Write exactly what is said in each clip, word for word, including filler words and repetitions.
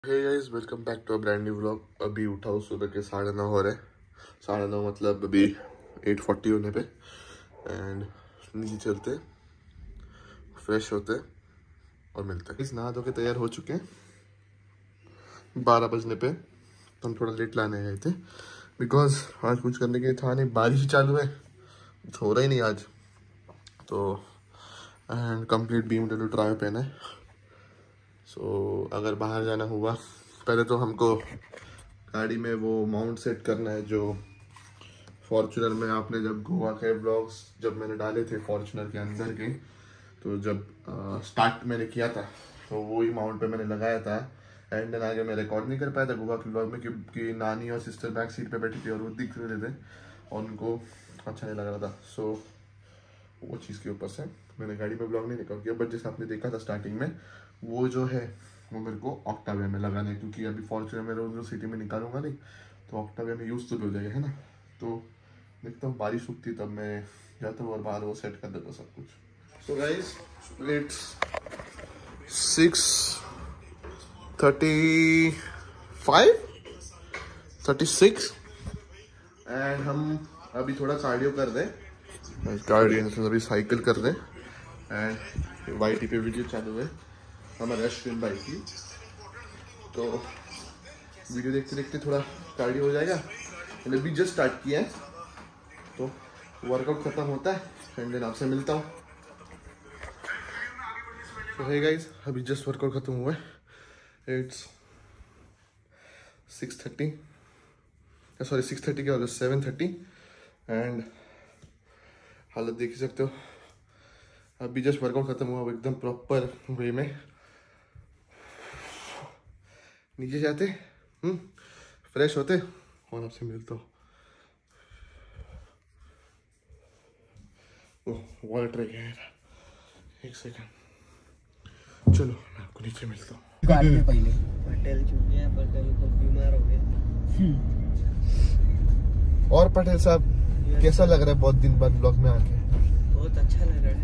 Hey guys, welcome back to a brand new vlog. अभी उठा हूँ, सुबह के साढ़े नौ हो रहे साढ़े नौ मतलब अभी एट फोर्टी होने पे। एंड नीचे चलते, फ्रेश होते और मिलते हैं। इस नहा धो के तैयार हो चुके हैं बारह बजने पे। तो हम थोड़ा लेट लाने गए थे बिकॉज आज कुछ करने के लिए था नहीं, बारिश चालू है, हो रहा ही नहीं आज तो। And complete B M W drive पहना है। सो so, अगर बाहर जाना हुआ, पहले तो हमको गाड़ी में वो माउंट सेट करना है जो फॉर्च्यूनर में आपने जब गोवा के ब्लॉग्स जब मैंने डाले थे फॉर्च्यूनर के अंदर के, तो जब आ, स्टार्ट मैंने किया था तो वो ही माउंट पे मैंने लगाया था। एंड देन आगे मैं रिकॉर्ड नहीं कर पाया था गोवा के ब्लॉग में क्योंकि नानी और सिस्टर बैक सीट पे बैठी थी और वो दिख रहे थे और उनको अच्छा नहीं लग रहा था। सो so, वो चीज़ के ऊपर से मैंने गाड़ी में ब्लॉग नहीं रिकॉर्ड किया। बट जैसे आपने देखा था स्टार्टिंग में, वो जो है वो मेरे को ऑक्टाविया में लगाना है क्योंकि अभी फॉर्च्यूनर में रोज रोज सिटी में निकालूंगा नहीं, तो ऑक्टाविया में यूज तो भी हो जाएगा, है ना। तो देखता हूँ बारिश रुकती तब मैं जाता हूँ और बाहर वो सेट कर देता सब कुछ। So guys, it's six thirty five thirty six and हम अभी थोड़ा कार्डियो कर दें। कार्डियो अभी साइकिल कर दें एंड वाई टी पे वीडियो चालू है हमारा रेस्टोरेंट बाइक की, तो वीडियो देखते देखते थोड़ा कार्डियो हो जाएगा। मैंने अभी जस्ट स्टार्ट किया है तो वर्कआउट खत्म होता है एंड देन आपसे मिलता हूँ। तो हे गाइस, अभी जस्ट वर्कआउट खत्म हुआ है। It's six thirty sorry six thirty क्या हो गया, सेवन थर्टी एंड हालत देख ही सकते हो। अभी जस्ट वर्कआउट खत्म हुआ एकदम प्रॉपर वे में। नीचे जाते हम्म फ्रेश होते और आपसे मिलता हूँ। ओह वाटर ट्रे गया था, एक सेकंड, चलो मैं आपको नीचे मिलता हूँ। पहले पटेल चुप गया, पटेल को बीमार हो गया। और पटेल साहब कैसा लग रहा है बहुत दिन बाद ब्लॉग में आके? बहुत अच्छा लग रहा है।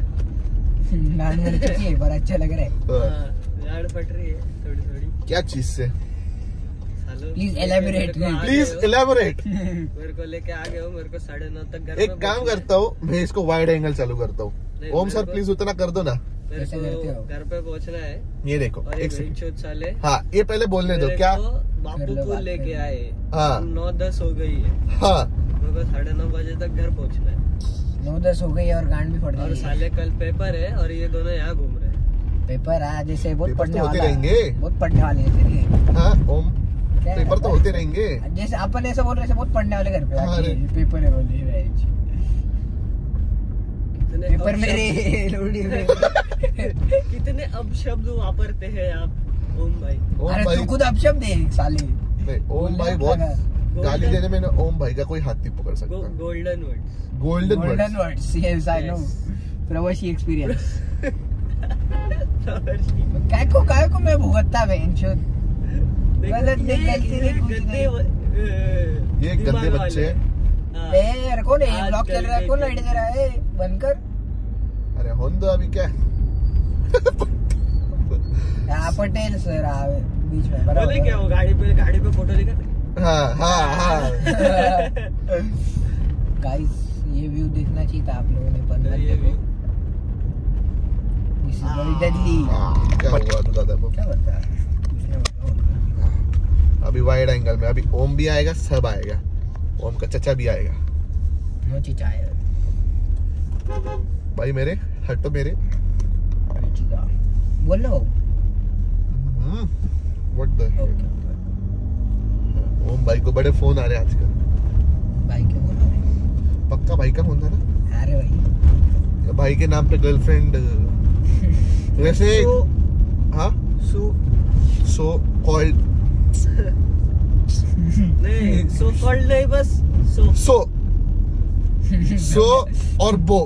पर अच्छा लग रहा है। लाड़ फट रही है थोड़ी थोड़ी। क्या चीज से? Please elaborate please elaborate. मेरे को लेके आ गए हो, मेरे को साढ़े नौ तक घर एक काम करता हूँ मैं, इसको वाइड एंगल चालू करता हूँ। ओम सर प्लीज उतना कर दो ना। मेरे को घर पे पहुँचना है। ये देखो और एक सेकंड साले, हाँ ये पहले बोलने दो। क्या बापू को लेके आए? हाँ नौ दस हो गई है। हाँ मेरे को साढ़े नौ बजे तक घर पहुँचना है। नौ दस हो गई और गांड भी फट गई। और साले कल पेपर है और ये दोनों यहाँ घूम रहे हैं। पेपर है जैसे बहुत पढ़ने होते वाला रहेंगे, बहुत पढ़ने वाले हैं। हाँ ओम, पेपर तो होते रहेंगे। जैसे अपन ऐसा बोल रहे बहुत पढ़ने वाले घर पे पेपर है बोल रहे। पेपर मेरे लोडी में कितने अपशब्द वापरते हैं आप ओम भाई। अरे तू खुद अपशब्द है साले। नहीं ओम भाई बहुत गाली देने में ना ओम भाई का कोई हाथ नहीं पकड़ सकता। Golden words, golden golden words, yes I know, प्रवासी एक्सपीरियंस। काय को काय को मैं भुगतता बेंचोद गलत गलती गंदे ये गंदे बच्चे। यार कौन है ब्लॉक चल रहा है, कौन लाइट दे रहा है, बंद कर। अरे होन दो अभी क्या। यहाँ पटेल सर आवे बीच में बराबर क्या वो गाड़ी पे गाड़ी पे फोटो दिखा। हाँ हाँ हाँ गाइस ये व्यू देखना चाहिए था आप लोगों ने, पर ये view this is very deadly. क्या हुआ तो दादा को क्या बता अभी वाइड एंगल में अभी ओम भी आएगा, सब आएगा, ओम का चचा भी आएगा। नो चचा है भाई मेरे हटो मेरे बोलो। व्हाट द ओम भाई को बड़े फोन आ रहे हैं आजकल। भाई क्या बोल रहे हैं? पक्का भाई का फोन था ना? अरे भाई भाई के नाम पे गर्लफ्रेंड वैसे सो, हाँ सो सो कॉल्ड नहीं सो कॉल्ड नहीं, बस सो सो सो और बो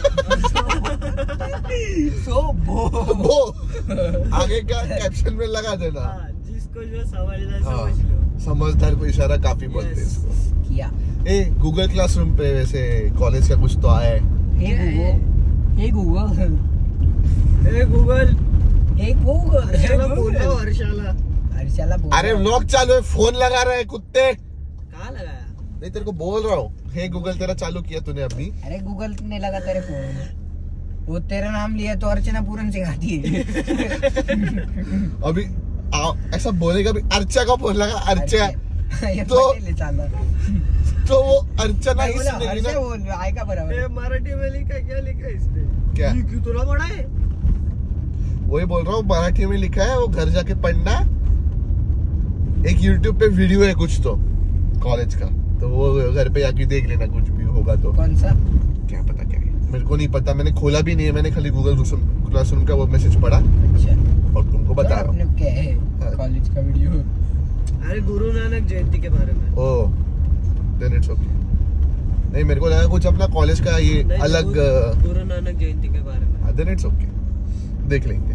सो बो बो आगे का कैप्शन में लगा देना। हाँ, जिसको जो समझना हाँ, समझ लो। समझदार को इशारा काफी बोलते हैं इसको। किया ए गूगल क्लासरूम पे वैसे कॉलेज का कुछ तो आया है। Hey Google, hey Google, hey Google, hey Google, Harshala बोलो, हर्षाला। हर्षाला बोल अरे व्लॉग चालू है, फोन लगा रहा है कुत्ते। कहाँ लगाया? नहीं तेरे को बोल रहा हूँ, हे गूगल तेरा चालू किया तूने अभी? अरे गूगल ने लगा तेरे फोन, वो तेरा नाम लिया तो अर्चना पूरन सिखाती है। अभी आ, ऐसा बोलेगा भी, अर्चा का फोन लगा, अर्चा ये तो- पटेल है साला। तो वो अर्चना ही बोला, सुनेगी हर्षा ना। बोल आएगा बराबर। ये मराठी में लिखा, क्या लिखा है इसने? क्या? ये क्यों थोड़ा बड़ा है? वही बोल रहा हूँ, मराठी में लिखा है, वो घर जाके पढ़ना। एक यूट्यूब पे वीडियो है कुछ तो कॉलेज का, तो वो घर पे जाके देख लेना, कुछ भी होगा तो। कौन सा? क्या पता क्या है, मेरे को नहीं पता, मैंने खोला भी नहीं है, मैंने खाली गूगल क्लासरूम का वो मैसेज पढ़ा अच्छा, और तुमको बता रहा अपने हूँ। क्या है कॉलेज का वीडियो? अरे गुरु नानक जयंती के बारे में। Oh then it's okay. नहीं मेरे को लगा कुछ अपना कॉलेज का ये नहीं, अलग, गुरु, गुरु नानक जयंती के बारे में। देन इट्स ओके, देख लेंगे।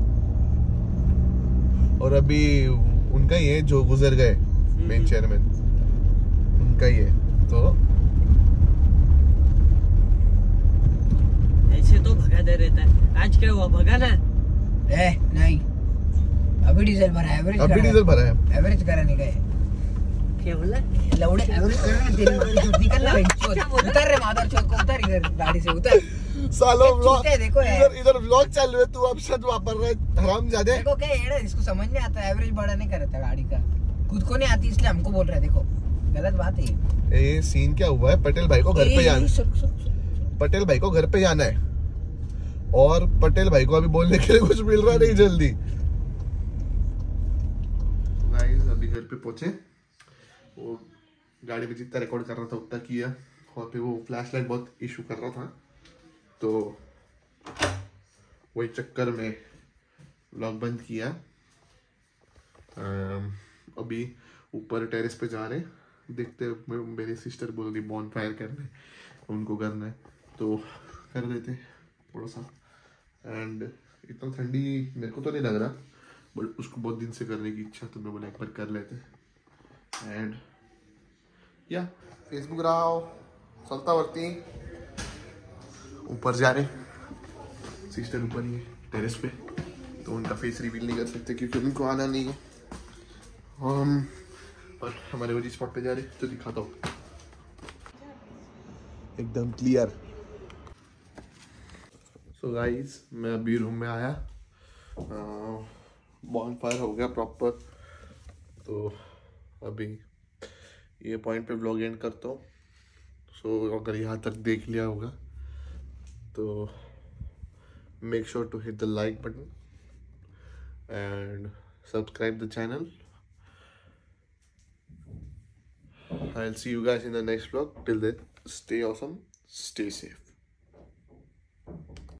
और अभी उनका ये जो गुजर गए मेन चेयरमैन, उनका ही है, तो ऐसे तो भगा दे रहता है। आज क्या हुआ, भगा ना? ए नहीं, अभी डीजल भरा है, एवरेज अभी डीजल भरा है। एवरेज कराने का है। क्या बोला? लौड़े एवरेज करना तेरी माँ की चोट निकल रहा है। उतर रे माधर चौक को, उतर इधर गाड़ी से उतर। सालो ये व्लॉग, चूते देखो यार। इधर इधर व्लॉग चालू है, तू अब शब्द वापर रहा है हरामजादे। देखो क्या है, इसको समझ नहीं आता, एवरेज बड़ा नहीं करता गाड़ी का, खुद को नहीं आती इसलिए हमको बोल रहा है। देखो गलत बात है ये। ये सीन क्या हुआ है, पटेल भाई को घर पे जाना, सुन, सुन, सुन। पटेल भाई को घर पे जाना है, और पटेल भाई को अभी बोलने के लिए कुछ मिल रहा नहीं जल्दी। गाइस अभी घर पे पहुंचे, वो गाड़ी में जितना रिकॉर्ड कर रहा था उतना किया, और फिर वो फ्लैश लाइट बहुत इशू कर रहा था, तो वही चक्कर में व्लॉग बंद किया। अम, अभी ऊपर टेरेस पे जा रहे, देखते मेरी सिस्टर बोल रही बॉन फायर करने, उनको करना है तो कर देते थोड़ा सा। एंड इतना ठंडी मेरे को तो नहीं लग रहा, बट उसको बहुत दिन से करने की इच्छा, तो मैं बोला एक बार कर लेते। एंड या फेसबुक राव चलता वरती ऊपर जा रहे, सिस्टर ऊपर ही है टेरेस पे, तो उनका फेस रिवील नहीं कर सकते क्योंकि उनको आना नहीं है। हम और हमारे वजी स्पॉट पे जा रहे, तो दिखाता हूँ एकदम क्लियर। सो गाइस मैं अभी रूम में आया, बॉन फायर हो गया प्रॉपर, तो अभी ये पॉइंट पे व्लॉग एंड करता हूँ। सो अगर यहाँ तक देख लिया होगा तो make sure to hit the like button and subscribe the channel. I'll see you guys in the next vlog. Till then, stay awesome, stay safe.